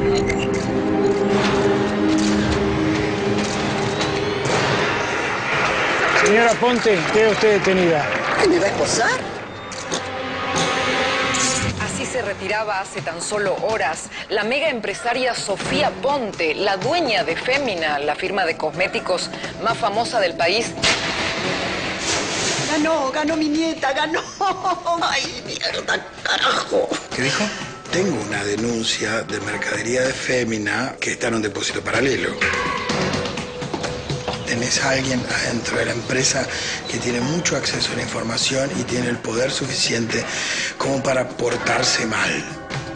Señora Ponte, queda usted detenida. ¿Qué me va a esposar? Así se retiraba hace tan solo horas la mega empresaria Sofía Ponte, la dueña de Fémina, la firma de cosméticos más famosa del país. Ganó mi nieta, ganó. Ay, mierda, carajo. ¿Qué dijo? Tengo una denuncia de mercadería de Fémina que está en un depósito paralelo. Tenés a alguien adentro de la empresa que tiene mucho acceso a la información y tiene el poder suficiente como para portarse mal.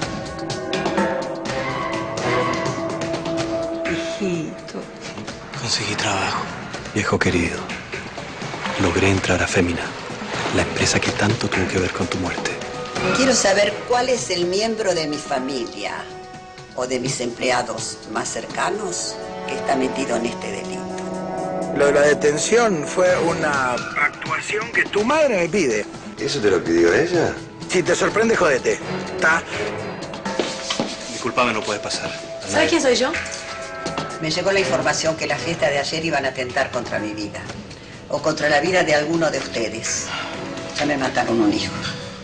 Hijito. Conseguí trabajo, viejo querido. Logré entrar a Fémina, la empresa que tanto tuvo que ver con tu muerte. Quiero saber cuál es el miembro de mi familia o de mis empleados más cercanos que está metido en este delito. Lo de la detención fue una actuación que tu madre me pide. ¿Eso te lo pidió ella? Si te sorprende, jódete. ¿Está? Disculpame, no puede pasar. ¿Sabes quién soy yo? Me llegó la información que la fiesta de ayer iban a atentar contra mi vida. O contra la vida de alguno de ustedes. Ya me mataron un hijo.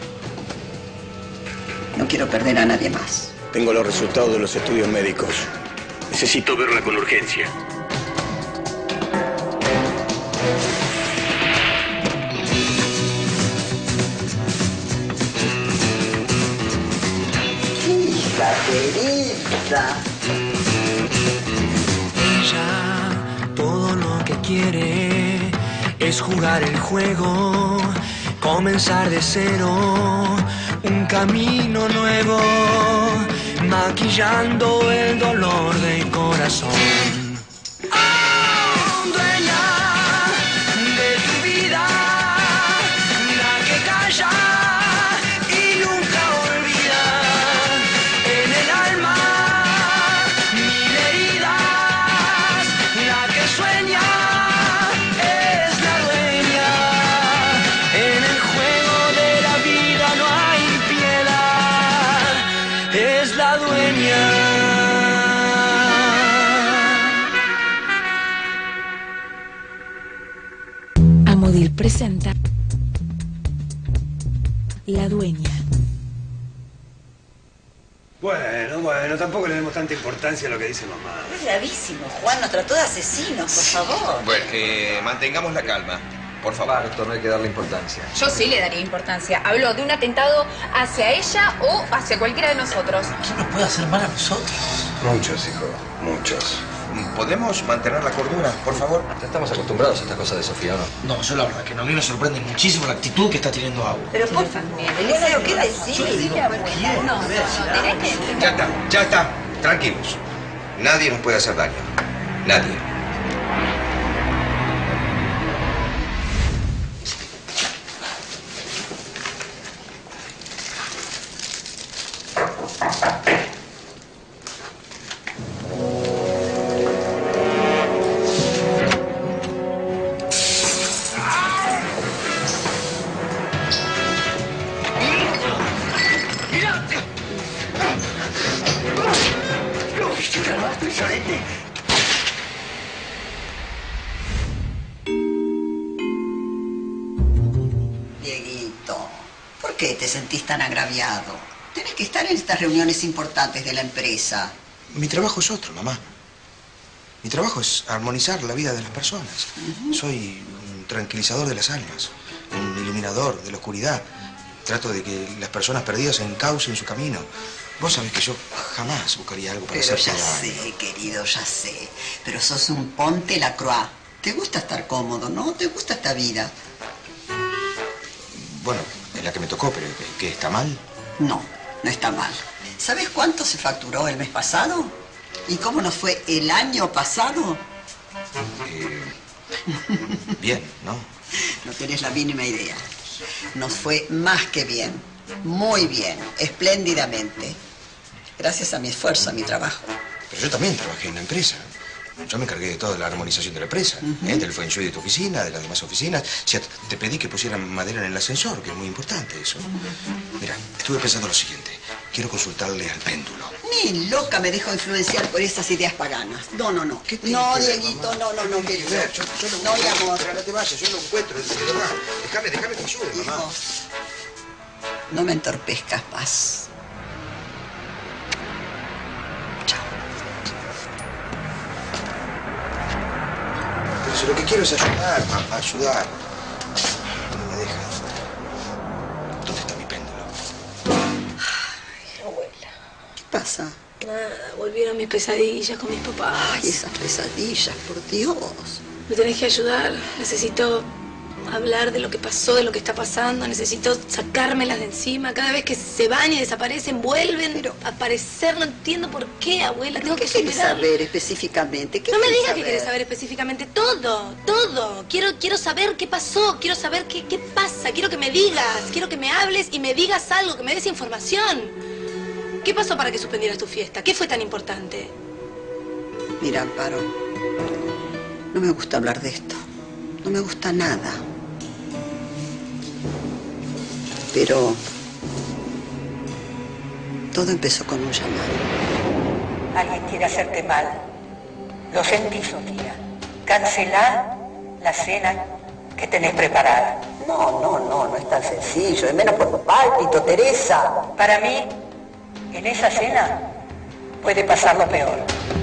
No quiero perder a nadie más. Tengo los resultados de los estudios médicos. Necesito verla con urgencia. Hija querida. Ella todo lo que quiere es jugar el juego, comenzar de cero, un camino nuevo, maquillando el dolor del corazón. Oh, dueña de tu vida, la que calla y nunca olvida, en el alma mil heridas, la que sueña es la dueña, en el juego de la vida no hay piedad, es la dueña. Amodil presenta La Dueña. Bueno, tampoco le demos tanta importancia a lo que dice mamá. Es gravísimo, Juan. Nos trató de asesinos, por favor. Bueno, que mantengamos la calma. Por favor. Doctor, no hay que darle importancia. Yo sí le daría importancia. Habló de un atentado hacia ella o hacia cualquiera de nosotros. ¿Quién nos puede hacer mal a nosotros? Muchos, hijo, muchos. ¿Podemos mantener la cordura, por favor? Ya estamos acostumbrados a estas cosas de Sofía, ¿no? No, yo la verdad que a mí me sorprende muchísimo la actitud que está teniendo Agua. Pero por favor, Eliseo, ¿qué decís? Yo le digo, Ya está. Tranquilos. Nadie nos puede hacer daño. Nadie. Dieguito, ¿por qué te sentís tan agraviado? Tenés que estar en estas reuniones importantes de la empresa. Mi trabajo es otro, mamá. Mi trabajo es armonizar la vida de las personas. Soy un tranquilizador de las almas, un iluminador de la oscuridad. Trato de que las personas perdidas se encaucen su camino. Vos sabés que yo jamás buscaría algo para Pero hacerte ya daño. sé, querido, ya sé. Pero sos un Ponte Lacroix. Te gusta estar cómodo, ¿no? Te gusta esta vida. Bueno, es la que me tocó, pero ¿qué está mal? No, no está mal. ¿Sabes cuánto se facturó el mes pasado? ¿Y cómo nos fue el año pasado? Bien, ¿no? No tenés la mínima idea. Nos fue más que bien. Muy bien. Espléndidamente. Gracias a mi esfuerzo, a mi trabajo. Pero yo también trabajé en la empresa. Yo me encargué de toda la armonización de la empresa. Del feng shui de tu oficina, de las demás oficinas. O sea, te pedí que pusieran madera en el ascensor, que es muy importante eso. Mira, estuve pensando lo siguiente. Quiero consultarle al péndulo. Ni loca me dejo influenciar por esas ideas paganas. No, no, no. ¿Qué tiene No, que ver, Dieguito, mamá? no, no, ¿Qué tiene querido. que ver? Yo lo No, mi encuentro. amor. No te vayas, yo lo encuentro, de verdad. Déjame que me ayude, mamá. Hijo, no me entorpezcas más. Chao. Pero si lo que quiero es ayudar, mamá, ayudar. No me deja. ¿Dónde está mi péndulo? Ay, abuela. ¿Qué pasa? Nada, volvieron mis pesadillas con mis papás. Ay, esas pesadillas, por Dios. Me tenés que ayudar. Necesito hablar de lo que pasó, de lo que está pasando. Necesito sacármelas de encima. Cada vez que se van y desaparecen, vuelven a aparecer. No entiendo por qué, abuela. Tengo que ¿Qué quieres superar. saber específicamente? ¿Qué No me quieres digas que saber? quieres saber específicamente todo, todo. Quiero saber qué pasó, quiero saber qué pasa, quiero que me digas, quiero que me hables y me digas algo, que me des información. ¿Qué pasó para que suspendieras tu fiesta? ¿Qué fue tan importante? Mira, Amparo, no me gusta hablar de esto. No me gusta nada. Pero todo empezó con un llamado. Alguien quiere hacerte mal. Lo sentí, Sofía. Cancelá la cena que tenés preparada. No es tan sencillo. Es menos por tu pálpito, Teresa. Para mí, en esa cena puede pasar lo peor.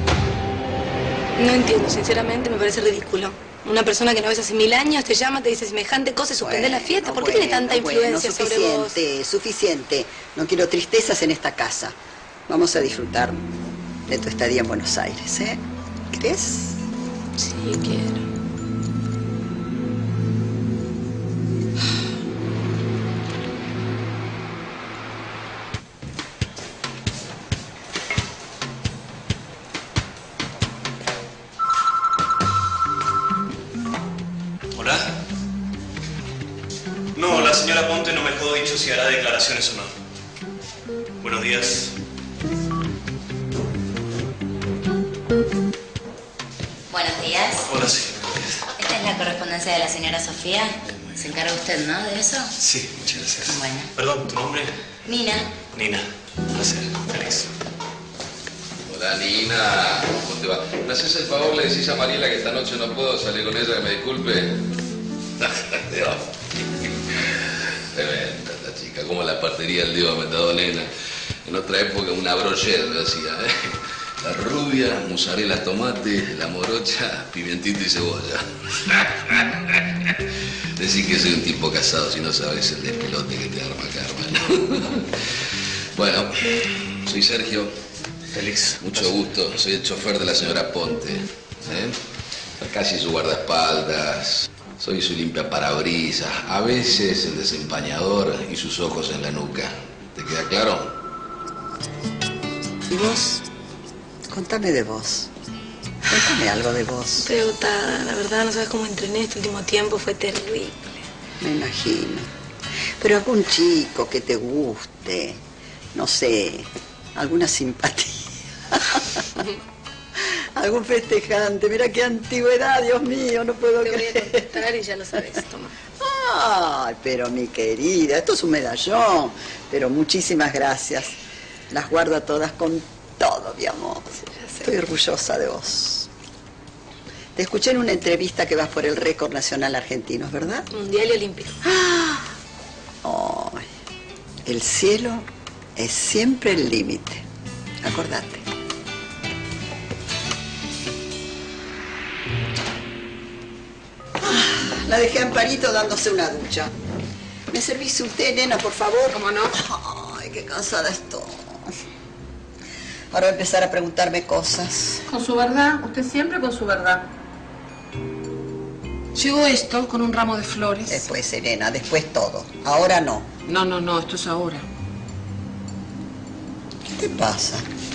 No entiendo, sinceramente me parece ridículo. Una persona que no ves hace 1000 años te llama, te dice semejante cosa y suspende la fiesta. ¿Por qué tiene tanta influencia sobre vos? Suficiente. No quiero tristezas en esta casa. Vamos a disfrutar de tu estadía en Buenos Aires, ¿eh? ¿Crees? Sí, quiero. ¿Hola? No, la señora Ponte no me dejó dicho si hará declaraciones o no. Buenos días. Buenos días. Hola, señora. Esta es la correspondencia de la señora Sofía. Se encarga usted, ¿no? ¿De eso? Sí, muchas gracias. Bueno. Perdón, ¿tu nombre? Nina. Nina. Un placer. Félix. Hola, Nina. ¿Cómo te va? ¿Me haces el favor? Le decís a Mariela que esta noche no puedo salir con ella, que me disculpe. Dios. Tremenda esta chica. Como la partería del Dios Metadolena. En otra época una brochet me hacía, ¿eh? La rubia, mozzarella, tomate, la morocha, pimientito y cebolla. Decís que soy un tipo casado si no sabes el despelote que te arma Carmen. Bueno, soy Sergio. Félix. Mucho gusto. Soy el chofer de la señora Ponte. ¿Eh? Casi su guardaespaldas. Soy su limpia parabrisas. A veces el desempañador y sus ojos en la nuca. ¿Te queda claro? ¿Y vos? Contame de vos. Cuéntame algo de vos. Estoy agotada, la verdad, no sabes cómo entrené este último tiempo, fue terrible. Me imagino. Pero algún chico que te guste, no sé, alguna simpatía. Algún festejante. Mira qué antigüedad, Dios mío, no puedo creer. Te voy a contestar y ya lo sabes, toma. Ay, pero mi querida, esto es un medallón. Pero muchísimas gracias. Las guardo a todas con todo, mi amor. Estoy orgullosa de vos. Te escuché en una entrevista que vas por el récord nacional argentino, ¿verdad? Mundial y olímpico. Ay, el cielo es siempre el límite. Acordate. La dejé a Amparito dándose una ducha. ¿Me servís un té, nena, por favor? ¿Cómo no? Ay, qué cansada estoy. Ahora voy a empezar a preguntarme cosas. Con su verdad, usted siempre con su verdad. Llegó esto con un ramo de flores. Después, Serena, después todo. Ahora no. No, esto es ahora. ¿Qué te pasa?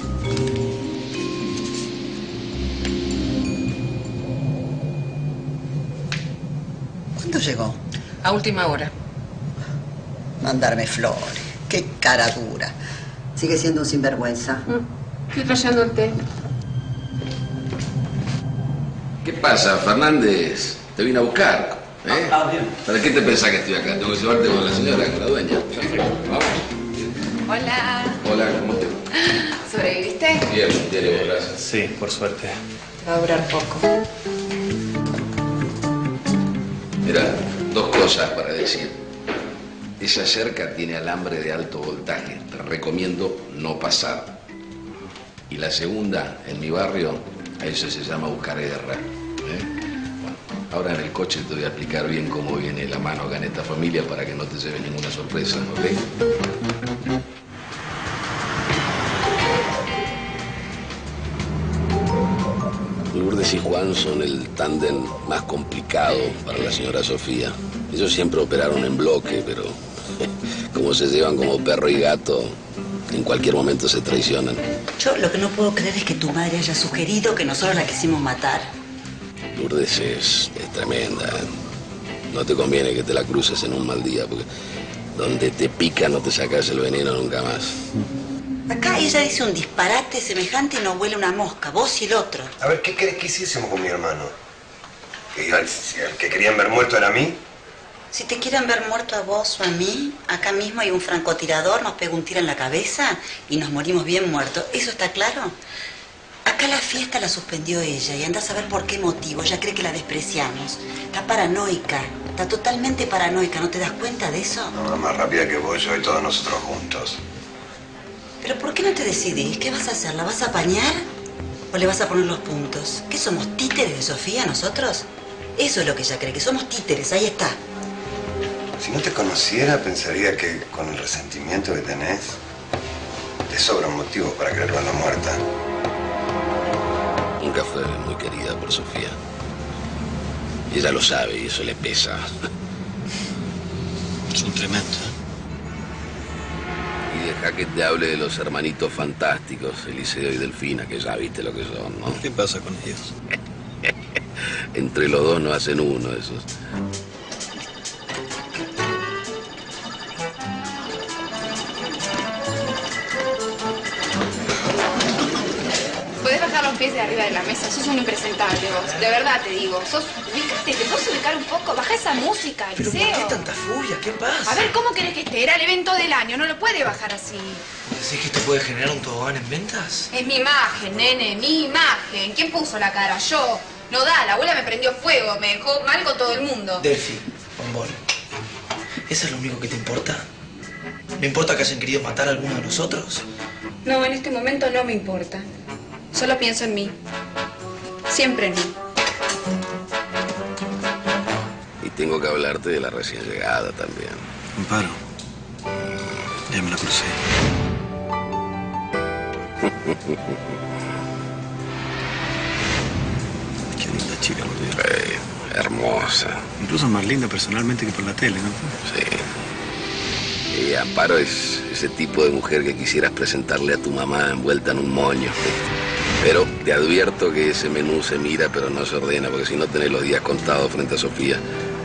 ¿Cuándo llegó? A última hora. Mandarme flores. Qué cara dura. Sigue siendo un sinvergüenza. Estoy trayendo el té. ¿Qué pasa, Fernández? Te vine a buscar. ¿Eh? Bien. ¿Para qué te pensás que estoy acá? Tengo que llevarte con la señora, con la dueña. Vamos. Hola. Hola, ¿cómo te va? ¿Sobreviviste ¿Viste? Bien, gracias. Sí, por suerte. Va a durar poco. Mira, dos cosas para decir. Esa cerca tiene alambre de alto voltaje. Te recomiendo no pasar. Y la segunda, en mi barrio, a eso se llama buscar guerra. Bueno, ahora en el coche te voy a explicar bien cómo viene la mano acá en esta familia para que no te lleve ninguna sorpresa, ¿ok? Lourdes y Juan son el tándem más complicado para la señora Sofía. Ellos siempre operaron en bloque, pero como se llevan como perro y gato, en cualquier momento se traicionan. Yo lo que no puedo creer es que tu madre haya sugerido que nosotros la quisimos matar. Lourdes es tremenda. No te conviene que te la cruces en un mal día, porque donde te pica no te sacas el veneno nunca más. Acá ella dice un disparate semejante y no huele una mosca, vos y el otro. A ver, ¿qué querés que hiciésemos con mi hermano? ¿Que el que querían ver muerto era a mí? Si te quieren ver muerto a vos o a mí, acá mismo hay un francotirador, nos pega un tiro en la cabeza y nos morimos bien muertos. ¿Eso está claro? Acá la fiesta la suspendió ella y anda a saber por qué motivo. Ella cree que la despreciamos. Está paranoica, está totalmente paranoica. ¿No te das cuenta de eso? No, más rápida que vos, yo y todos nosotros juntos. ¿Pero por qué no te decidís? ¿Qué vas a hacer? ¿La vas a apañar o le vas a poner los puntos? ¿Qué somos, títeres de Sofía nosotros? Eso es lo que ella cree, que somos títeres. Ahí está. Si no te conociera, pensaría que con el resentimiento que tenés, te sobra un motivo para querer verla muerta. Nunca fue muy querida por Sofía. Y ella lo sabe y eso le pesa. Son tremendos. Y deja que te hable de los hermanitos fantásticos, Eliseo y Delfina, que ya viste lo que son, ¿no? ¿Qué pasa con ellos? Entre los dos no hacen uno esos. Podés bajar los pies de arriba de la mesa, sos un impresentable vos. De verdad te digo, ubicate, ¿te puedes ubicar un poco? Baja esa música, ¿Pero Eliseo. por qué tanta furia? ¿Qué pasa? A ver, ¿cómo querés que esté? Era el evento del año, no lo puede bajar así. ¿Decís que esto puede generar un tobogán en ventas? Es mi imagen, nene, mi imagen. ¿Quién puso la cara? Yo. No da, la abuela me prendió fuego, me dejó mal con todo el mundo. Delphi, bombón, ¿eso es lo único que te importa? ¿No importa que hayan querido matar a alguno de nosotros? No, en este momento no me importa. Solo pienso en mí. Siempre en mí. Y tengo que hablarte de la recién llegada también. Amparo. Ya me la crucé. Qué linda chica, por Dios. Hermosa. Incluso más linda personalmente que por la tele, ¿no? Sí. Y Amparo es ese tipo de mujer que quisieras presentarle a tu mamá envuelta en un moño. Pero te advierto que ese menú se mira pero no se ordena, porque si no tenés los días contados frente a Sofía.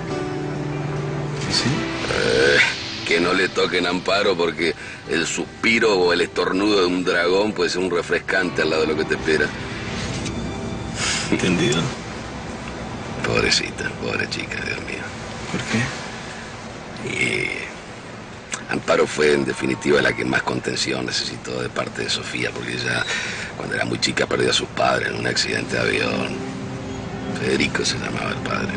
¿Y sí? Que no le toquen a Amparo, porque el suspiro o el estornudo de un dragón puede ser un refrescante al lado de lo que te espera. ¿Entendido? Pobrecita, pobre chica, Dios mío. ¿Por qué? Y Amparo fue, en definitiva, la que más contención necesitó de parte de Sofía, porque ella, cuando era muy chica, perdió a sus padres en un accidente de avión. Federico se llamaba el padre.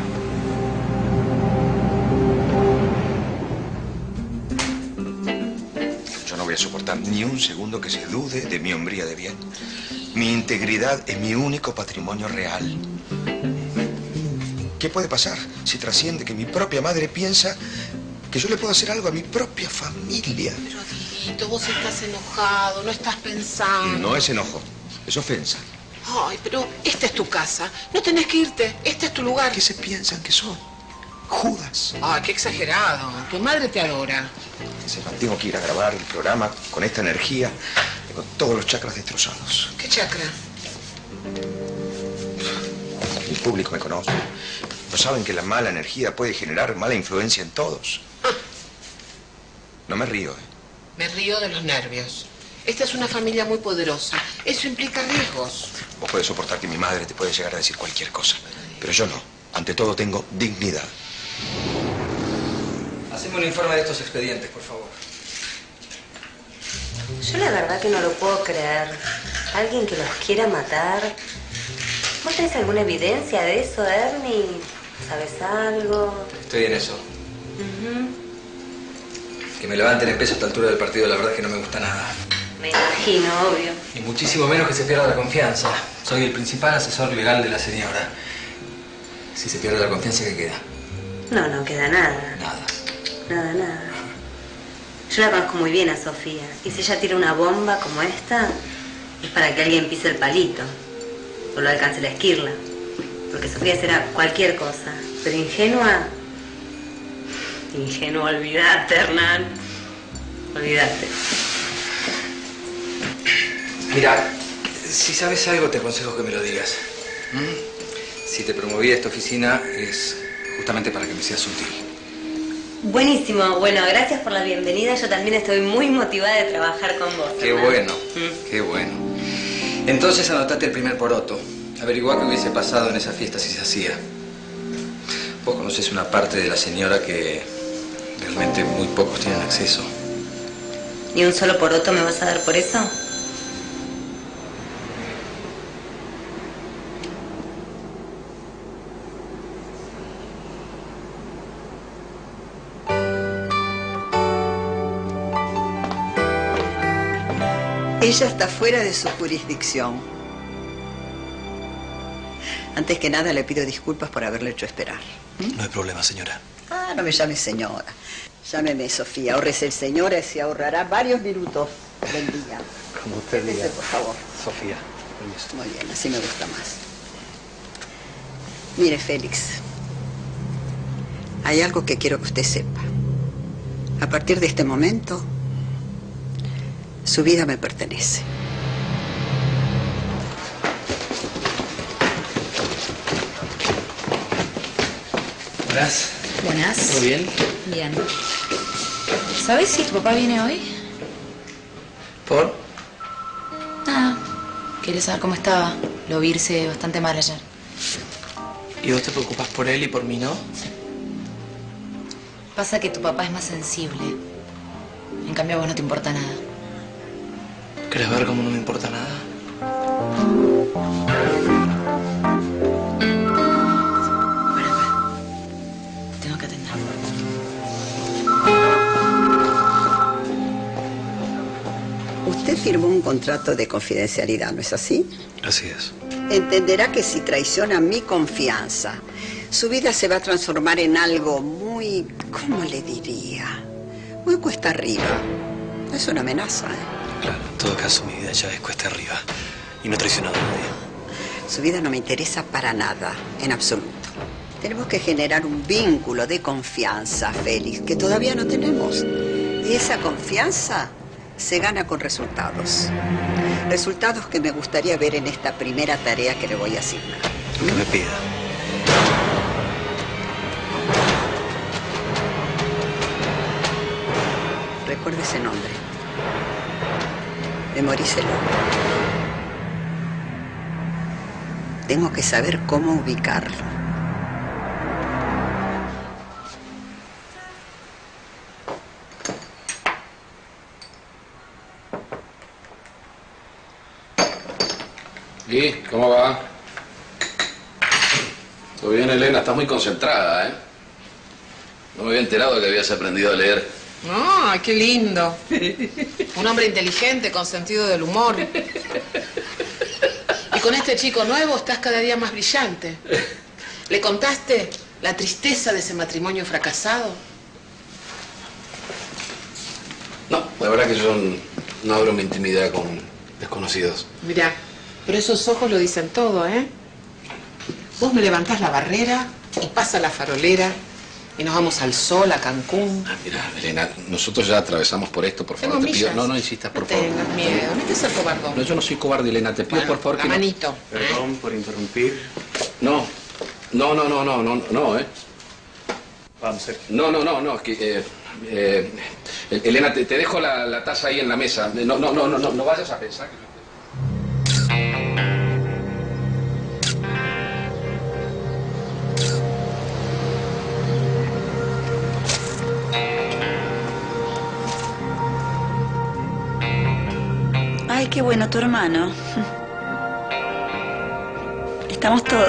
Yo no voy a soportar ni un segundo que se dude de mi hombría de bien. Mi integridad es mi único patrimonio real. ¿Qué puede pasar si trasciende que mi propia madre piensa que yo le puedo hacer algo a mi propia familia? Pero, Dieguito, vos estás enojado, no estás pensando. No es enojo, es ofensa. Ay, pero esta es tu casa. No tenés que irte. Este es tu lugar. ¿Qué se piensan que son? Judas. Ay, qué exagerado. Tu madre te adora. Tengo que ir a grabar el programa con esta energía, con todos los chakras destrozados. ¿Qué chakra? El público me conoce. No saben que la mala energía puede generar mala influencia en todos. No me río, Me río de los nervios. Esta es una familia muy poderosa. Eso implica riesgos. Vos podés soportar que mi madre te puede llegar a decir cualquier cosa, pero yo no. Ante todo tengo dignidad. Haceme un informe de estos expedientes, por favor. Yo la verdad que no lo puedo creer. ¿Alguien que los quiera matar? ¿Vos tenés alguna evidencia de eso, Ernie? ¿Sabes algo? Estoy en eso. Que me levanten el peso a esta altura del partido, la verdad es que no me gusta nada. Me imagino, obvio. Y muchísimo menos que se pierda la confianza. Soy el principal asesor legal de la señora. Si se pierde la confianza, ¿qué queda? No, no queda nada. Nada. Yo la conozco muy bien a Sofía. Y si ella tira una bomba como esta, es para que alguien pise el palito. O lo alcance la esquirla. Porque Sofía será cualquier cosa. Pero ingenua... Ingenua, olvidate, Hernán. Olvidate. Mira, si sabes algo, te aconsejo que me lo digas. Si te promoví a esta oficina, es justamente para que me seas útil. Buenísimo. Bueno, gracias por la bienvenida. Yo también estoy muy motivada de trabajar con vos. Qué bueno, qué bueno. Entonces anotate el primer poroto. Averiguá qué hubiese pasado en esa fiesta si se hacía. Vos conocés una parte de la señora que realmente muy pocos tienen acceso. ¿Ni un solo poroto me vas a dar por eso? Ella está fuera de su jurisdicción. Antes que nada, le pido disculpas por haberle hecho esperar. No hay problema, señora. Ah, no me llame señora. Llámeme Sofía. Ahórrese el señora y se ahorrará varios minutos del día. Como usted diga. Siéntese, por favor. Sofía, permiso. Muy bien, así me gusta más. Mire, Félix. Hay algo que quiero que usted sepa. A partir de este momento, su vida me pertenece. Buenas. Buenas. ¿Todo bien? Bien. ¿Sabes si tu papá viene hoy? ¿Por? Nada. Quería saber cómo estaba. Lo vi irse bastante mal ayer. ¿Y vos te preocupas por él y por mí no? Pasa que tu papá es más sensible. En cambio a vos no te importa nada. ¿Querés ver cómo no me importa nada? Tengo que atender. Usted firmó un contrato de confidencialidad, ¿no es así? Así es. Entenderá que si traiciona mi confianza, su vida se va a transformar en algo muy, ¿cómo le diría? Muy cuesta arriba. Es una amenaza, ¿eh? Claro, en todo caso mi vida ya es cuesta arriba. Y no he traicionado a nadie. Su vida no me interesa para nada, en absoluto. Tenemos que generar un vínculo de confianza, Félix, que todavía no tenemos. Y esa confianza se gana con resultados. Resultados que me gustaría ver en esta primera tarea que le voy a asignar. Lo que me pida. Recuerde ese nombre. Memorícelo. Tengo que saber cómo ubicarlo. ¿Y cómo va? ¿Todo bien, Elena? Estás muy concentrada, ¿eh? No me había enterado de que habías aprendido a leer. ¡Ah, qué lindo! Un hombre inteligente, con sentido del humor. Y con este chico nuevo estás cada día más brillante. ¿Le contaste la tristeza de ese matrimonio fracasado? No, la verdad que yo no abro mi intimidad con desconocidos. Mirá, pero esos ojos lo dicen todo, ¿eh? Vos me levantás la barrera y pasa la farolera y nos vamos al sol, a Cancún. Mira, Elena, nosotros ya atravesamos por esto, por favor. Tengo Te pido. millas. No insistas, por No favor. tengas miedo, no te seas cobardón. No, yo no soy cobarde, Elena. Te pido, Bueno, por favor, la que manito. Perdón por interrumpir. No, ¿eh? Vamos, Sergio. No, es que... Elena, te dejo la taza ahí en la mesa. No vayas a pensar que... Ay, qué bueno tu hermano. Estamos todos.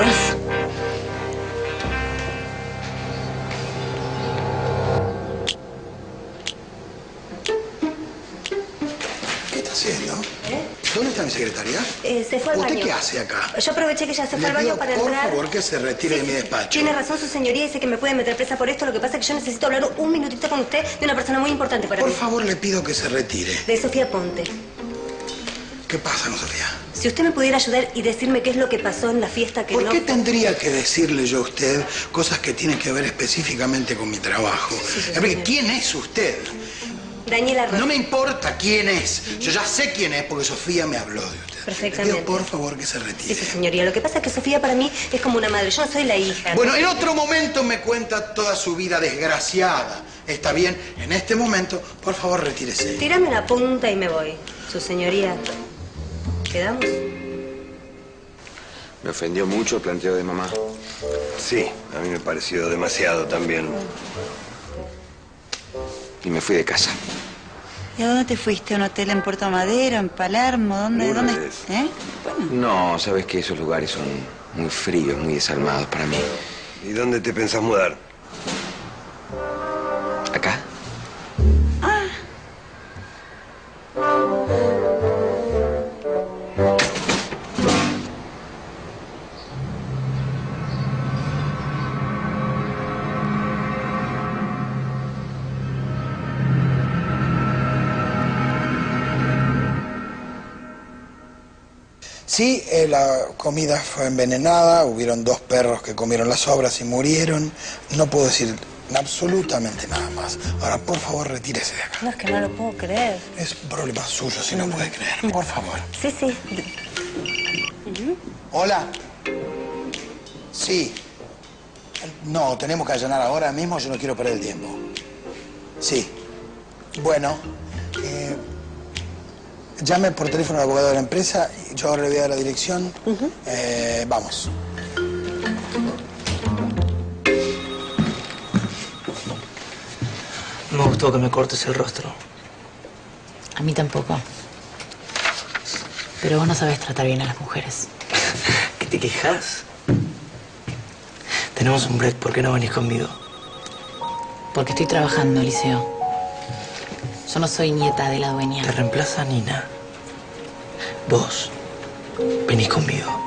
¿Qué está haciendo? ¿Dónde está mi secretaria? Se fue al baño. ¿Usted qué hace acá? Yo aproveché que ella se fue Le al baño pido, para por entrar. favor, que se retire de mi despacho. Tiene razón su señoría, dice que me puede meter presa por esto. Lo que pasa es que yo necesito hablar un minutito con usted de una persona muy importante para mí. Por favor, le pido que se retire. De Sofía Ponte. ¿Qué pasa con Sofía? Si usted me pudiera ayudar y decirme qué es lo que pasó en la fiesta que ¿Por no... qué tendría que decirle yo a usted cosas que tienen que ver específicamente con mi trabajo? ¿Quién es usted? Daniela Rosa. No me importa quién es. Yo ya sé quién es porque Sofía me habló de usted. Perfectamente. Le pido, por favor, que se retire. Sí, señoría. Lo que pasa es que Sofía para mí es como una madre. Yo no soy la hija. Bueno, en otro momento me cuenta toda su vida desgraciada. Está bien, en este momento, por favor, retírese. Tírame una punta y me voy. Su señoría. ¿Quedamos? ¿Me ofendió mucho el planteo de mamá? Sí, a mí me pareció demasiado también. Y me fui de casa. ¿Y a dónde te fuiste? ¿A un hotel en Puerto Madero, en Palermo? ¿Dónde? Lourdes. ¿Eh? No, sabes que esos lugares son muy fríos, muy desalmados para mí. ¿Y dónde te pensás mudar? ¿Acá? Sí, la comida fue envenenada, hubieron 2 perros que comieron las sobras y murieron. No puedo decir absolutamente nada más. Ahora, por favor, retírese de acá. No, es que no lo puedo creer. Es problema suyo si no puede creer. Por favor. Sí, sí. Hola. Sí. No, tenemos que allanar ahora mismo, yo no quiero perder el tiempo. Sí. Bueno, llame por teléfono al abogado de la empresa, yo ahora le voy a dar la dirección. Vamos. No me gustó que me cortes el rostro. A mí tampoco. Pero vos no sabés tratar bien a las mujeres. ¿Qué te quejas? Tenemos un break, ¿por qué no venís conmigo? Porque estoy trabajando, Liceo. Yo no soy nieta de la dueña. Te reemplaza Nina. Vos venís conmigo.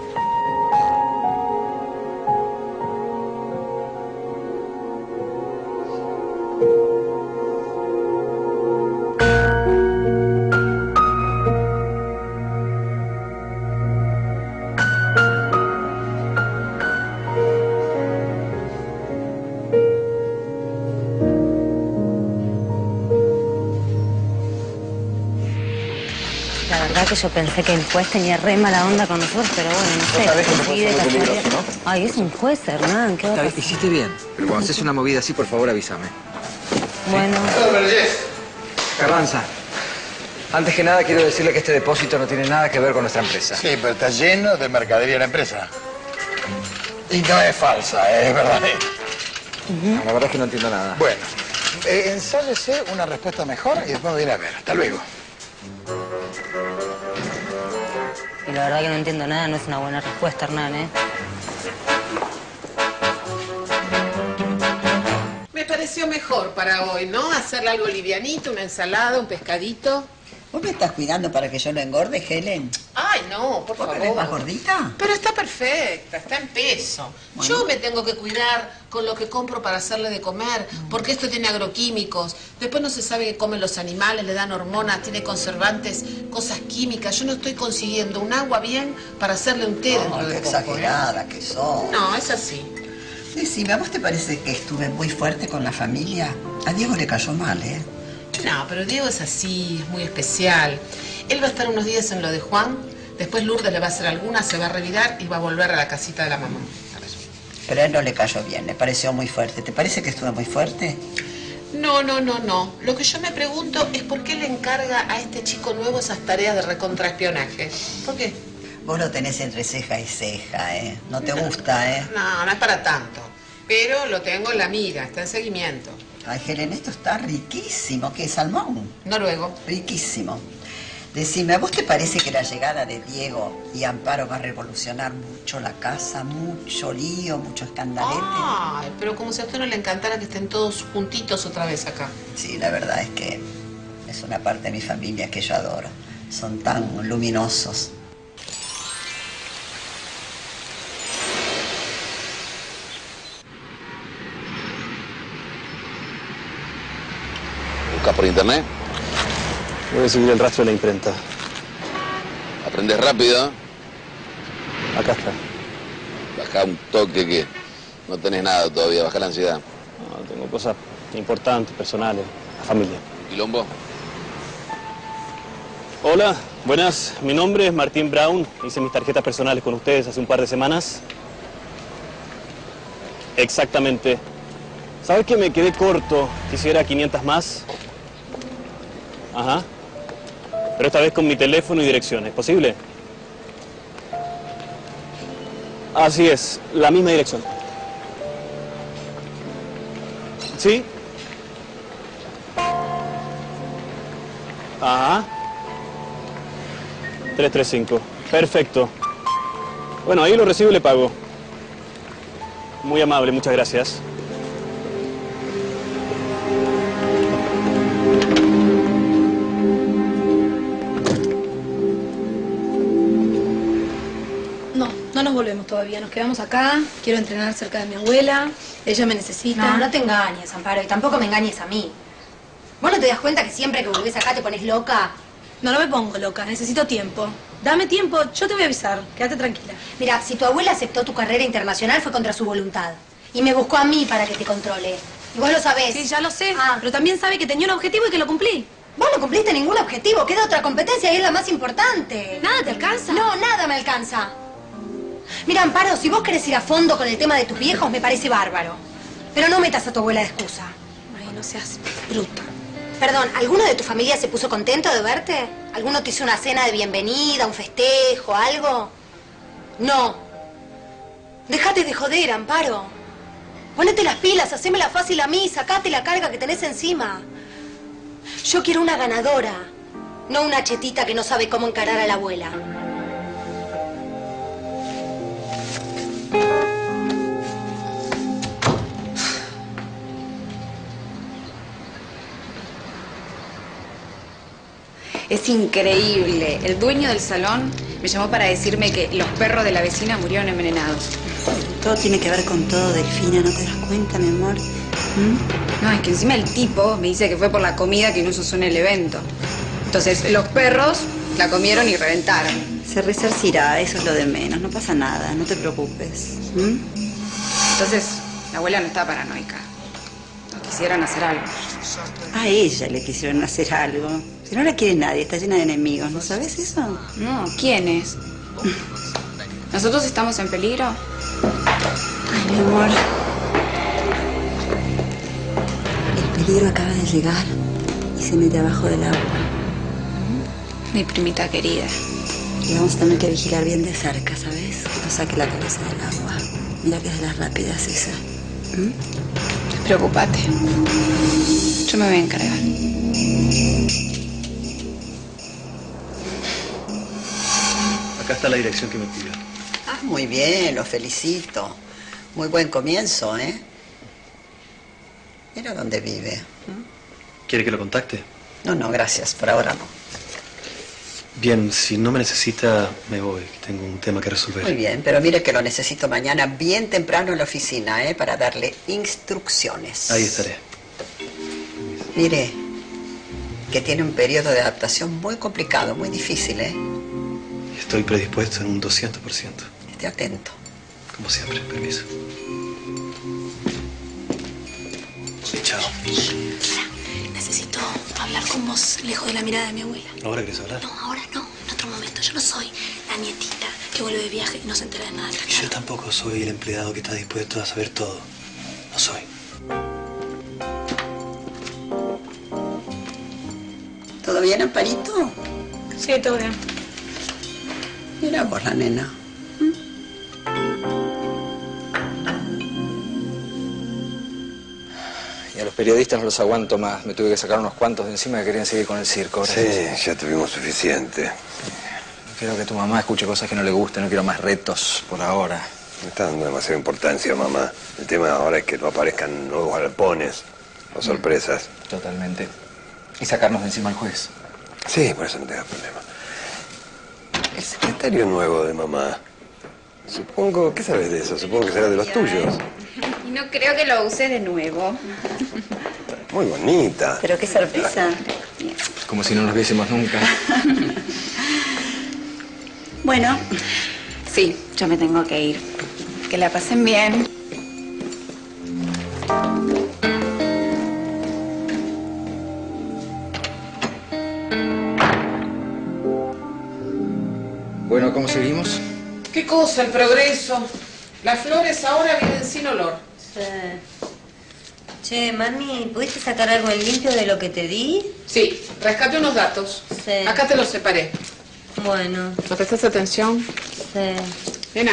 La verdad que yo pensé que el juez tenía re mala onda con nosotros, pero bueno, no sé. sabés que no conseguí de puede ser muy casualidad. peligroso, ¿no? Ay, es un juez, Hernán. ¿Qué va a pasar? Hiciste bien. Pero cuando haces una movida así, por favor, avísame. Bueno. Carranza, antes que nada quiero decirle que este depósito no tiene nada que ver con nuestra empresa. Sí, pero está lleno de mercadería la empresa. Y no es falsa, es verdadera. La verdad es que no entiendo nada. Bueno, ensáyese una respuesta mejor y después me viene a ver. Hasta luego. Y la verdad que no entiendo nada, no es una buena respuesta, Hernán, ¿eh? Me pareció mejor para hoy, ¿no? Hacerle algo livianito, una ensalada, un pescadito. ¿Vos me estás cuidando para que yo no engorde, Helen? Ay, no, por ¿Vos favor. me ves más gordita? Pero está perfecta, está en peso. Yo me tengo que cuidar con lo que compro para hacerle de comer, porque esto tiene agroquímicos. Después no se sabe qué comen los animales, le dan hormonas, tiene conservantes, cosas químicas. Yo no estoy consiguiendo un agua bien para hacerle un té dentro Qué de poco, ¿eh? exagerada que sos. No, es así. Decime, ¿a vos te parece que estuve muy fuerte con la familia? A Diego le cayó mal, ¿eh? No, pero Diego es así, es muy especial. Él va a estar unos días en lo de Juan, después Lourdes le va a hacer alguna, se va a revirar y va a volver a la casita de la mamá. Pero a él no le cayó bien, le pareció muy fuerte. ¿Te parece que estuve muy fuerte? No. Lo que yo me pregunto es por qué le encarga a este chico nuevo esas tareas de recontraespionaje. ¿Por qué? Vos lo tenés entre ceja y ceja, ¿eh? No te gusta, ¿eh? No es para tanto. Pero lo tengo en la mira, está en seguimiento. Ay, Helen, esto está riquísimo. ¿Qué es salmón? Noruego. Riquísimo. Decime, ¿a vos te parece que la llegada de Diego y Amparo va a revolucionar mucho la casa? Mucho lío, mucho escandalete. Ay, pero como si a usted no le encantara que estén todos juntitos otra vez acá. Sí, la verdad es que es una parte de mi familia que yo adoro. Son tan luminosos. ¿Buscas por internet? Voy a seguir el rastro de la imprenta. ¿Aprendes rápido? Acá está. Bajá un toque que no tenés nada todavía, bajá la ansiedad. No, tengo cosas importantes, personales, la familia. ¿Quilombo? Hola, buenas. Mi nombre es Martín Brown. Hice mis tarjetas personales con ustedes hace un par de semanas. Exactamente. ¿Sabes que me quedé corto? Quisiera 500 más. Ajá. Pero esta vez con mi teléfono y dirección. ¿Es posible? Así es, la misma dirección. ¿Sí? Ajá. 335. Perfecto. Bueno, ahí lo recibo y le pago. Muy amable, muchas gracias. No nos volvemos todavía, nos quedamos acá. Quiero entrenar cerca de mi abuela. Ella me necesita. No, no te engañes, Amparo, y tampoco me engañes a mí. ¿Vos no te das cuenta que siempre que volvés acá te pones loca? No, no me pongo loca, necesito tiempo. Dame tiempo, yo te voy a avisar, quédate tranquila. Mira, si tu abuela aceptó tu carrera internacional fue contra su voluntad. Y me buscó a mí para que te controle. Y vos lo sabés. Sí, ya lo sé, pero también sabe que tenía un objetivo y que lo cumplí. Vos no cumpliste ningún objetivo, queda otra competencia y es la más importante. ¿Nada te alcanza? No, nada me alcanza. Mira, Amparo, si vos querés ir a fondo con el tema de tus viejos, me parece bárbaro. Pero no metas a tu abuela de excusa. Ay, no seas bruta. Perdón, ¿alguno de tu familia se puso contento de verte? ¿Alguno te hizo una cena de bienvenida, un festejo, algo? No. Déjate de joder, Amparo. Ponete las pilas, hacémela fácil a mí, sacate la carga que tenés encima. Yo quiero una ganadora, no una chetita que no sabe cómo encarar a la abuela. Es increíble. El dueño del salón me llamó para decirme que los perros de la vecina murieron envenenados. Todo tiene que ver con todo, Delfina, ¿no te das cuenta, mi amor? No, es que encima el tipo me dice que fue por la comida que no se usó en el evento. Entonces, los perros la comieron y reventaron. Se resarcirá, eso es lo de menos, no pasa nada, no te preocupes. Entonces, la abuela no está paranoica. No quisieron hacer algo. A ella le quisieron hacer algo. Si no la quiere nadie, está llena de enemigos, ¿no sabes eso? No, ¿quién es? ¿Nosotros estamos en peligro? Ay, mi amor. El peligro acaba de llegar y se mete abajo del agua. Mi primita querida. Y vamos a tener que vigilar bien de cerca, ¿sabes? Que no saque la cabeza del agua. Mira que es de las rápidas esa. Preocúpate. Yo me voy a encargar. Acá está la dirección que me pidió. Ah, muy bien, lo felicito. Muy buen comienzo, ¿eh? Mira dónde vive. ¿Quiere que lo contacte? No, gracias. Por ahora no. Bien, si no me necesita, me voy. Tengo un tema que resolver. Muy bien, pero mire que lo necesito mañana bien temprano en la oficina, ¿eh? Para darle instrucciones. Ahí estaré. Mire, que tiene un periodo de adaptación muy complicado, muy difícil, ¿eh? Estoy predispuesto en un 200%. Esté atento. Como siempre, permiso. Chao. Necesito hablar con vos, lejos de la mirada de mi abuela. ¿Ahora querés hablar? No, ahora no, en otro momento. Yo no soy la nietita que vuelve de viaje y no se entera de nada. Yo tampoco soy el empleado que está dispuesto a saber todo. No soy. ¿Todo bien, Amparito? Sí, todo bien. Mira vos, la nena. Y los periodistas no los aguanto más. Me tuve que sacar unos cuantos de encima que querían seguir con el circo. Gracias. Sí, ya tuvimos suficiente. No quiero que tu mamá escuche cosas que no le gusten, no quiero más retos por ahora. Me está dando demasiada importancia, mamá. El tema ahora es que no aparezcan nuevos galpones o sorpresas. Totalmente. Y sacarnos de encima al juez. Sí, por eso no tengas problema. El secretario nuevo de mamá. Supongo... ¿Qué sabes de eso? Supongo que será de los tuyos. Y no creo que lo use de nuevo. Muy bonita. Pero qué sorpresa. Como si no nos viésemos nunca. Bueno, sí, yo me tengo que ir. Que la pasen bien. Bueno, ¿cómo seguimos? ¿Qué cosa? El progreso. Las flores ahora vienen sin olor. Che, mami, ¿pudiste sacar algo en limpio de lo que te di? Sí, rescaté unos datos. Sí. Acá te los separé. Bueno. ¿Me prestas atención? Sí. Nena,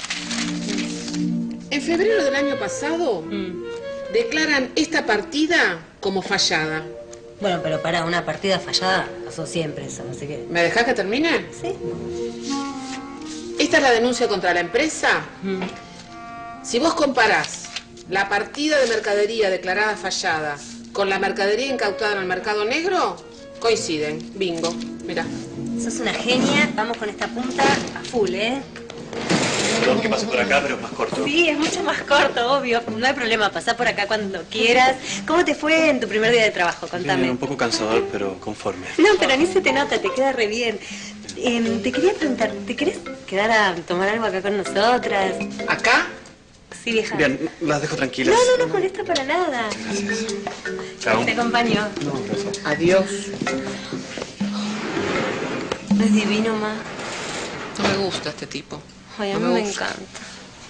en febrero del año pasado declaran esta partida como fallada. Bueno, pero para una partida fallada pasó siempre eso, así que... ¿Me dejás que termine? Sí. Esta es la denuncia contra la empresa. Si vos comparás la partida de mercadería declarada fallada con la mercadería incautada en el mercado negro, coinciden. Bingo. Mirá. Sos una genia. Vamos con esta punta a full, ¿eh? Perdón que pase por acá, pero es más corto. Sí, es mucho más corto, obvio. No hay problema, pasá por acá cuando quieras. ¿Cómo te fue en tu primer día de trabajo? Contame. Bien, un poco cansador, pero conforme. No, pero ni se te nota, te queda re bien. Te quería preguntar, ¿te querés quedar a tomar algo acá con nosotras? ¿Acá? Sí, vieja. Bien, las dejo tranquilas. No molesta para nada. Gracias. Chao. Te acompaño. No, gracias. Adiós. ¿No es divino, ma? No me gusta este tipo. Ay, a mí No me me gusta. encanta.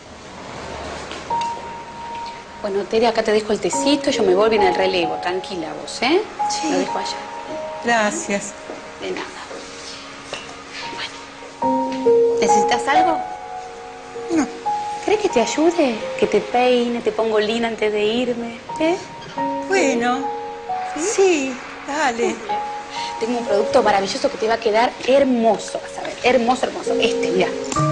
Bueno, Tere, acá te dejo el tecito y yo me voy bien al relevo. Tranquila vos, ¿eh? Sí. Lo dejo allá. Gracias. De nada. Bueno. ¿Necesitas algo? No. ¿Crees que te ayude? Que te peine, te pongo lina antes de irme, ¿eh? Bueno. Sí, dale. Tengo un producto maravilloso que te va a quedar hermoso, vas a ver. Hermoso, hermoso. Mira.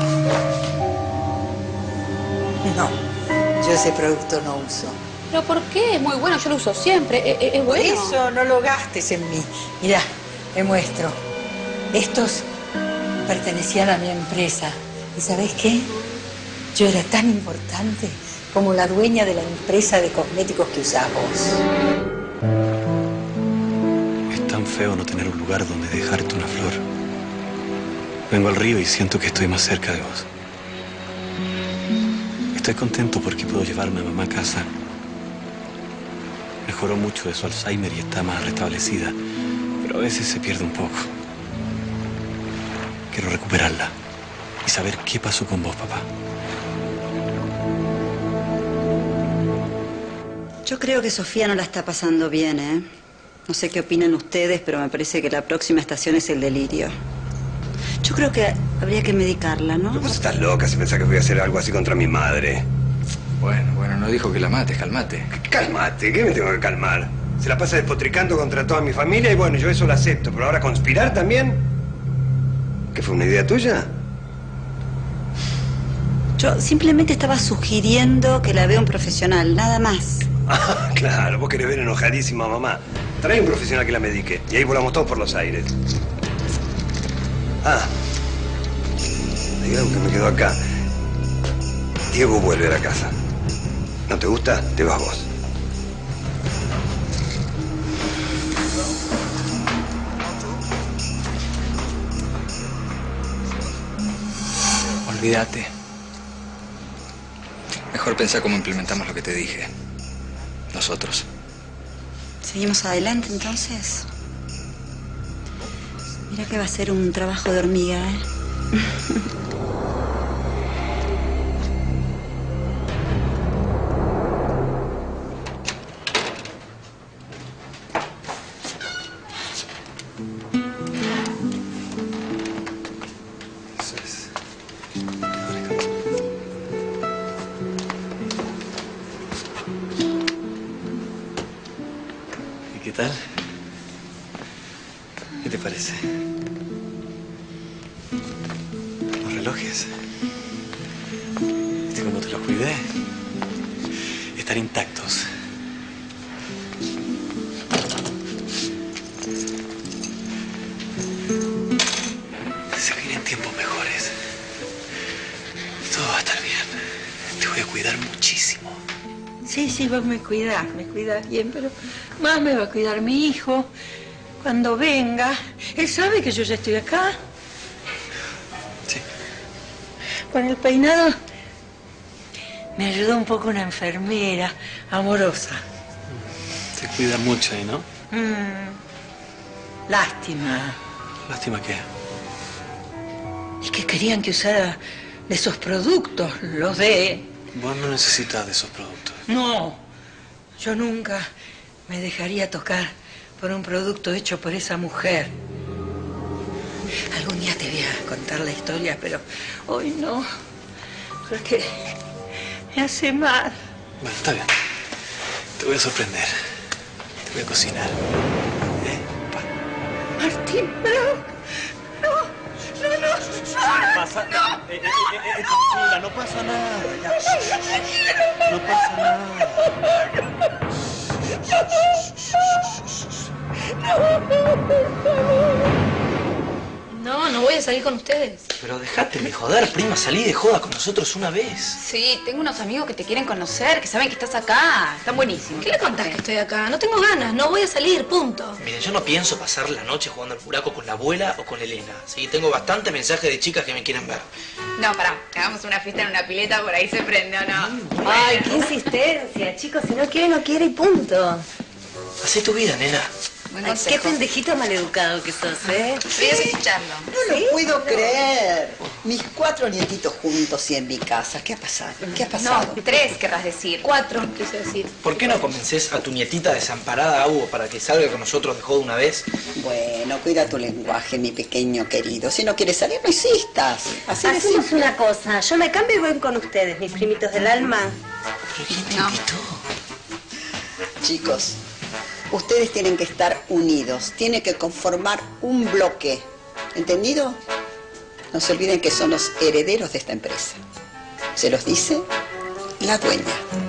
No, yo ese producto no uso. ¿Pero por qué? Es muy bueno, yo lo uso siempre. Es Por bueno. eso no lo gastes en mí. Mirá, te muestro. Estos pertenecían a mi empresa. ¿Y sabés qué? Yo era tan importante como la dueña de la empresa de cosméticos que usás vos. Es tan feo no tener un lugar donde dejarte una flor. Vengo al río y siento que estoy más cerca de vos. Estoy contento porque puedo llevarme a mamá a casa. Mejoró mucho de su Alzheimer y está más restablecida, pero a veces se pierde un poco. Quiero recuperarla y saber qué pasó con vos, papá. Yo creo que Sofía no la está pasando bien, ¿eh? No sé qué opinan ustedes, pero me parece que la próxima estación es el delirio. Yo creo que habría que medicarla, ¿no? Vos estás loca si pensás que voy a hacer algo así contra mi madre. Bueno, no dijo que la mates, calmate. Calmate, ¿qué me tengo que calmar? Se la pasa despotricando contra toda mi familia y bueno, yo eso lo acepto. Pero ahora conspirar también. ¿Qué fue una idea tuya? Yo simplemente estaba sugiriendo que la vea un profesional, nada más. Ah, claro, vos querés ver enojadísima a mamá. Trae un profesional que la medique y ahí volamos todos por los aires. Ah, hay algo que me quedó acá. Diego vuelve a la casa. ¿No te gusta? Te vas vos. Olvídate. Mejor pensá cómo implementamos lo que te dije. Nosotros. ¿Seguimos adelante entonces? Mira que va a ser un trabajo de hormiga, ¿eh? tal? ¿Qué te parece? ¿Los relojes? ¿Viste cómo te los cuidé? Están intactos. Se vienen tiempos mejores. Todo va a estar bien. Te voy a cuidar muchísimo. Sí, sí, vos me cuidás bien, pero más me va a cuidar mi hijo cuando venga. Él sabe que yo ya estoy acá. Sí. Con el peinado me ayudó un poco una enfermera amorosa. Te cuida mucho ahí, ¿no? Lástima. ¿Lástima qué? Es que querían que usara de esos productos, los de... Vos no necesitas de esos productos. No, yo nunca me dejaría tocar por un producto hecho por esa mujer. Algún día te voy a contar la historia, pero hoy no. Porque me hace mal. Bueno, está bien. Te voy a sorprender. Te voy a cocinar. Martín, pero... No. Pasa, tranquila, no pasa nada. Ya. No pasa nada. No, no voy a salir con ustedes. Pero dejate de joder, prima. Salí de joda con nosotros una vez. Sí, tengo unos amigos que te quieren conocer, que saben que estás acá. Están buenísimos. ¿Qué le contás que estoy acá? No tengo ganas, no voy a salir, punto. Miren, yo no pienso pasar la noche jugando al buraco con la abuela o con Elena. Sí, tengo bastante mensajes de chicas que me quieren ver. No, pará, hagamos una fiesta en una pileta, por ahí se prende, ¿o no? Ay, qué insistencia, chicos. Si no quiere, no quiere y punto. Hacé tu vida, nena. Ay, qué pendejito maleducado que sos, ¿eh? Querías escucharlo. No lo puedo creer. Mis 4 nietitos juntos y en mi casa. ¿Qué ha pasado? ¿Qué ha pasado? No, 3 querrás decir. 4, quise decir. ¿Por qué no convences a tu nietita desamparada, Hugo, para que salga con nosotros de joda una vez? Bueno, cuida tu lenguaje, mi pequeño querido. Si no quieres salir, no insistas. Hacemos una cosa. Yo me cambio y voy con ustedes, mis primitos del alma. ¿Pero quién te invitó? Chicos, ustedes tienen que estar unidos. Tienen que conformar un bloque. ¿Entendido? No se olviden que son los herederos de esta empresa. Se los dice la dueña.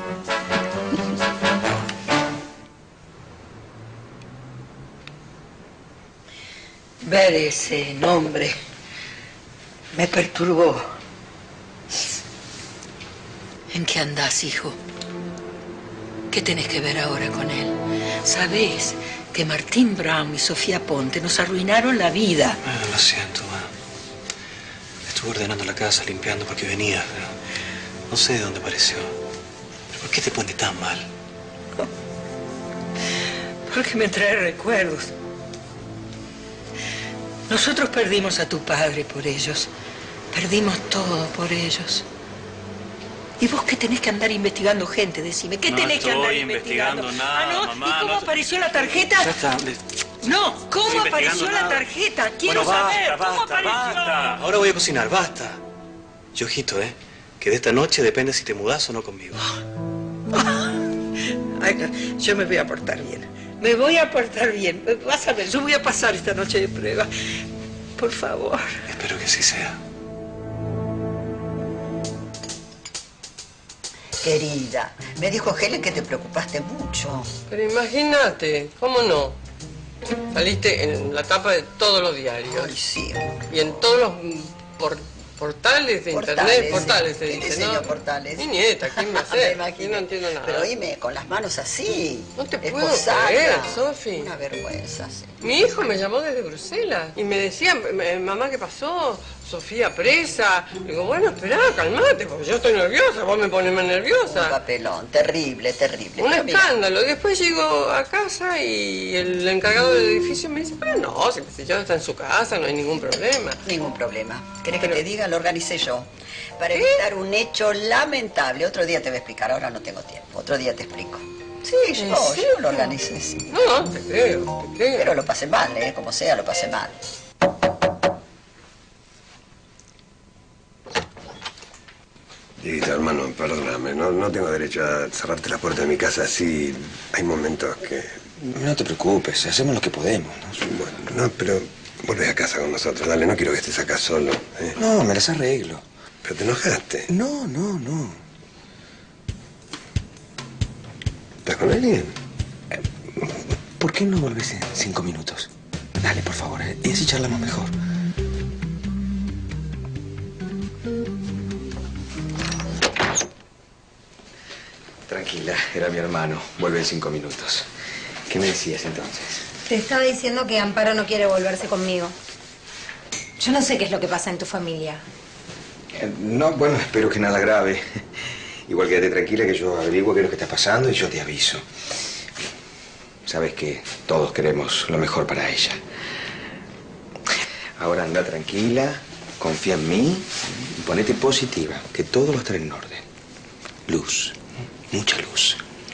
Ver ese nombre me perturbó. ¿En qué andás, hijo? ¿Qué tenés que ver ahora con él? ¿Sabés que Martín Brown y Sofía Ponte nos arruinaron la vida? Lo siento, ma. Estuve ordenando la casa, limpiando porque venía, pero no sé de dónde apareció. ¿Pero por qué te pone tan mal? Porque me trae recuerdos. Nosotros perdimos a tu padre por ellos. Perdimos todo por ellos. ¿Y vos qué tenés que andar investigando gente? Decime, ¿qué tenés que andar investigando? No estoy investigando nada, mamá. ¿Y cómo apareció la tarjeta? Ya está. No, ¿cómo apareció la tarjeta? Quiero saber, ¿cómo apareció? Basta. Ahora voy a cocinar, basta. Y ojito, que de esta noche depende si te mudás o no conmigo. Ay, no, yo me voy a portar bien. Me voy a portar bien. Vas a ver, yo voy a pasar esta noche de prueba. Por favor. Espero que así sea. Querida, me dijo Helen que te preocupaste mucho. Pero imagínate, ¿cómo no? Saliste en la tapa de todos los diarios. Ay, sí. Y en todos los portales de internet, portales se ¿Qué dice, diseño ¿no? portales? Mi nieta, ¿quién va a ser? Yo no entiendo nada. Pero oíme, con las manos así. No te puedo esposada. creer, Sofi. Una vergüenza, sí. Mi hijo me llamó desde Bruselas y me decía, mamá, ¿qué pasó? Sofía presa. Digo, bueno, esperá, calmate, porque yo estoy nerviosa, vos me pones más nerviosa. Un papelón, terrible, terrible. Un Pero mira, escándalo. Y después llego a casa y el encargado del edificio me dice, pero no, si ya está en su casa, no hay ningún problema. Ningún problema. ¿Querés que te diga? Lo organicé yo. Para evitar un hecho lamentable. Otro día te voy a explicar, ahora no tengo tiempo. Otro día te explico. Sí, yo lo organicé, sí. No, te creo. Pero lo pasé mal, como sea, lo pasé mal. Dieguito, hermano, perdóname, no tengo derecho a cerrarte la puerta de mi casa así. Hay momentos que No te preocupes, hacemos lo que podemos, ¿no? Bueno, no, pero volvés a casa con nosotros, dale, no quiero que estés acá solo. No, me las arreglo. ¿Pero te enojaste? No. ¿Estás con alguien? ¿Por qué no volvés en 5 minutos? Dale, por favor, y así charlamos mejor. Tranquila, era mi hermano. Vuelve en 5 minutos. ¿Qué me decías entonces? Te estaba diciendo que Amparo no quiere volverse conmigo. Yo no sé qué es lo que pasa en tu familia. No, bueno, espero que nada grave. Igual quédate tranquila que yo averiguo qué es lo que está pasando y yo te aviso. Sabes que todos queremos lo mejor para ella. Ahora anda tranquila, confía en mí y ponete positiva, que todo va a estar en orden. Luz, mucha luz.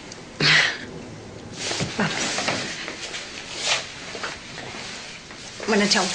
Vamos. Bueno, chao.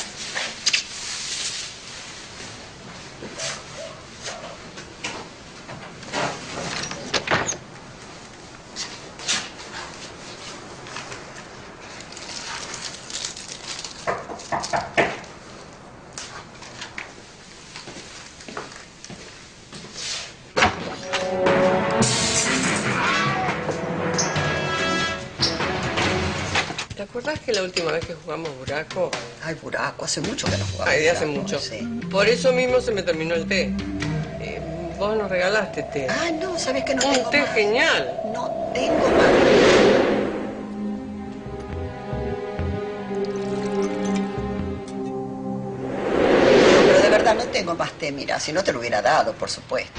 ¿Te acordás que la última vez que jugamos buraco? Ay, buraco, hace mucho que no jugamos. Ay, de hace buraco, mucho. sí. Por eso mismo se me terminó el té. Vos nos regalaste té. Ah, no, ¿sabés que no Un tengo té más? genial. No tengo más. Pero de verdad no tengo más té, mira, si no te lo hubiera dado, por supuesto.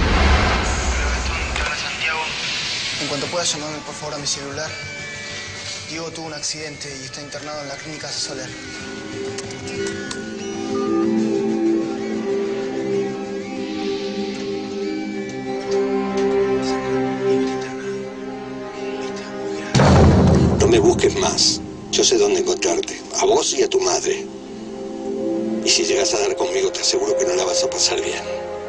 En cuanto puedas, llamarme por favor a mi celular. Diego tuvo un accidente y está internado en la clínica Soler. No me busques más. Yo sé dónde encontrarte. A vos y a tu madre. Y si llegas a dar conmigo, te aseguro que no la vas a pasar bien.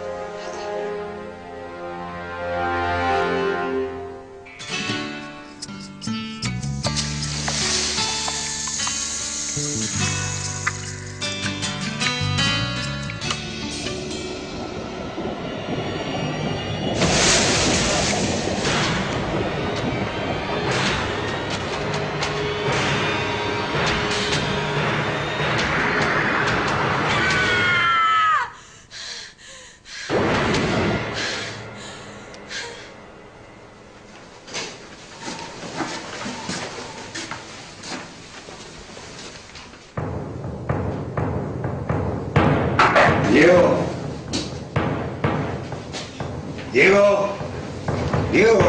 Diego. Diego. Diego.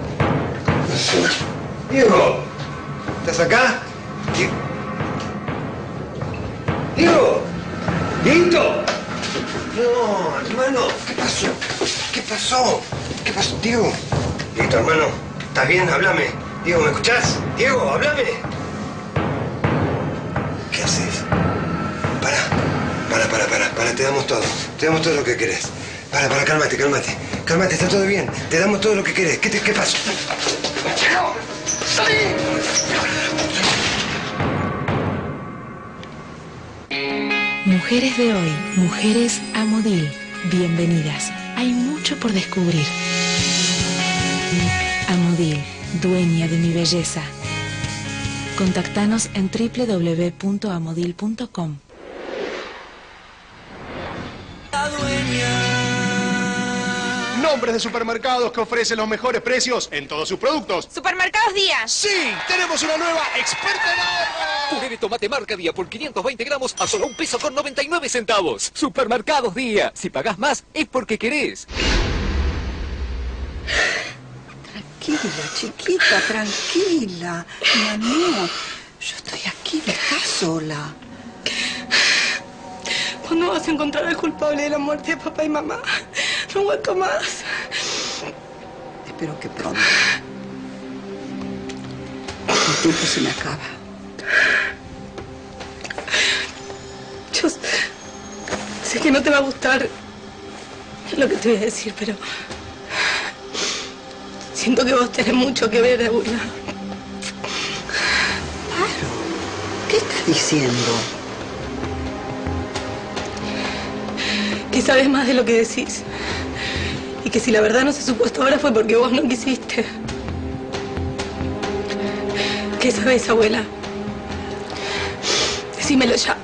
Diego. ¿Estás acá? Diego. Dieguito. No, hermano. ¿Qué pasó? ¿Qué pasó? ¿Qué pasó, Diego? Dieguito, hermano. ¿Estás bien? Háblame. Diego, ¿me escuchás? Diego, háblame. ¿Qué haces? Para, te damos todo. Te damos todo lo que querés. Para, cálmate. Cálmate, está todo bien. Te damos todo lo que querés. ¿Qué pasó? ¡Salí! Mujeres de hoy, mujeres Amodil. Bienvenidas. Hay mucho por descubrir. Amodil, dueña de mi belleza. Contactanos en www.amodil.com. Nombres de supermercados que ofrecen los mejores precios en todos sus productos. Supermercados Díaz. Sí, tenemos una nueva experta en ahorro. Puré de tomate marca Día por 520 gramos a solo $1.99. Supermercados Día. Si pagás más es porque querés. Tranquila, chiquita, tranquila. No, yo estoy aquí, no estás sola. ¿Cuándo vas a encontrar al culpable de la muerte de papá y mamá? No aguanto más. Espero que pronto. El tiempo se me acaba. Yo sé que no te va a gustar lo que te voy a decir, pero siento que vos tenés mucho que ver, Eula. ¿Qué estás diciendo? Que sabes más de lo que decís. Y que si la verdad no se supo hasta ahora fue porque vos no quisiste. ¿Qué sabés, abuela? Decímelo ya.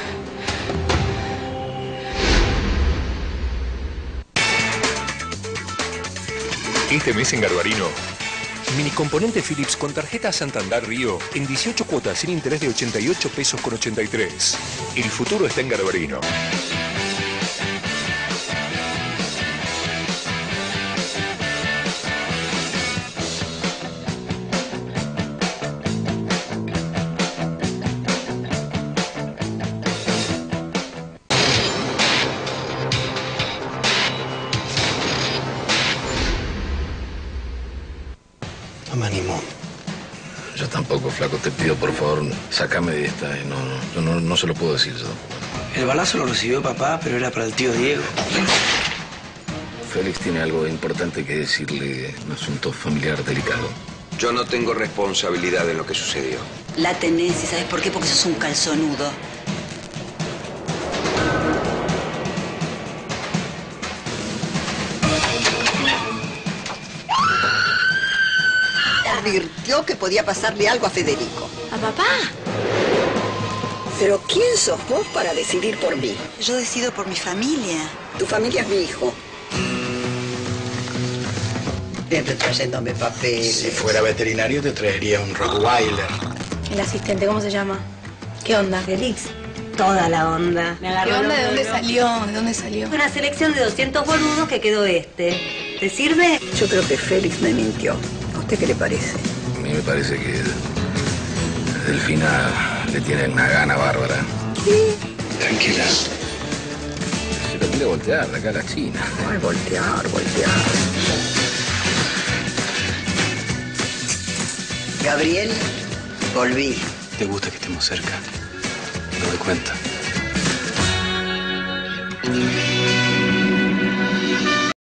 Este mes en Garbarino, mini componente Philips con tarjeta Santander Río en 18 cuotas sin interés de 88 pesos con 83. El futuro está en Garbarino. No me animo. Yo tampoco, flaco. Te pido, por favor, sácame de esta. No se lo puedo decir yo. El balazo lo recibió papá, pero era para el tío Diego. Félix tiene algo importante que decirle, un asunto familiar delicado. Yo no tengo responsabilidad en lo que sucedió. La tenés, ¿y sabes por qué? Porque sos un calzonudo. Advirtió que podía pasarle algo a Federico. ¿A papá? Pero ¿quién sos vos para decidir por mí? Yo decido por mi familia. Tu familia es mi hijo. Siempre trayéndome papeles. Si fuera veterinario te traería un Rottweiler. El asistente, ¿cómo se llama? ¿Qué onda? Félix, toda la onda. Me agarró ¿Qué onda? los ¿De dónde vuelos. salió? ¿De dónde salió? Una selección de 200 boludos que quedó este. ¿Te sirve? Yo creo que Félix me mintió. ¿A usted qué le parece? A mí me parece que Delfina le tiene una gana bárbara. ¿Qué? Tranquila. Se lo quiere voltear de acá a la China. Ay, voltear. Gabriel, volví. ¿Te gusta que estemos cerca? Me doy cuenta.